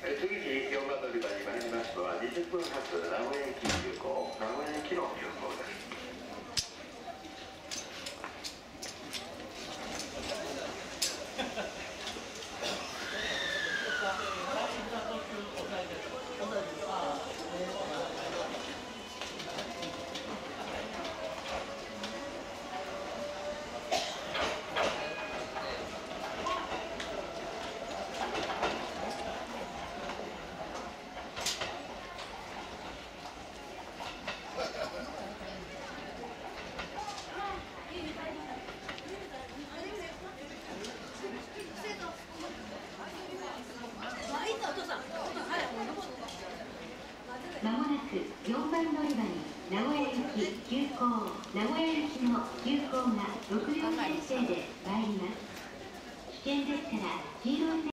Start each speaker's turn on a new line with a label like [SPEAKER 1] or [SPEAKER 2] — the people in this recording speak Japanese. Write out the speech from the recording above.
[SPEAKER 1] 次に4番乗り場に参りますのは20分発名古屋駅急行名古屋駅の急行です。
[SPEAKER 2] まもなく4番乗り場に名古屋行き急行名古屋行きの急行が6両編成で参ります。危険ですから黄色い線